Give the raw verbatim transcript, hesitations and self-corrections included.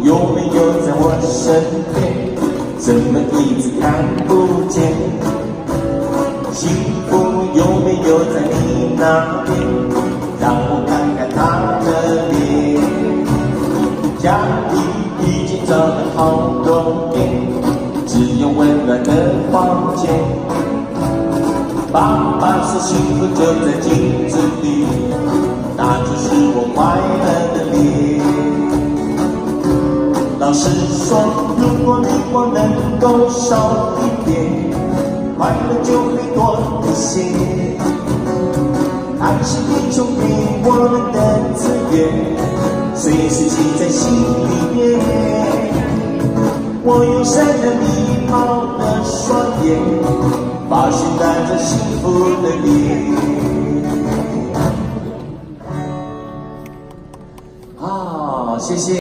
有没有在我身边？怎么一直看不见？幸福有没有在你那边？让我看看他的脸。家里已经找了好多年，只有温暖的房间。爸爸说幸福就在镜子里，那就是我快乐的脸。老师说，如果你我能够少一点，快乐就会多一些。爱是天主给我们的资源，随时记在心里面。我用善良礼貌的双眼，发现带着幸福的脸。啊，谢谢。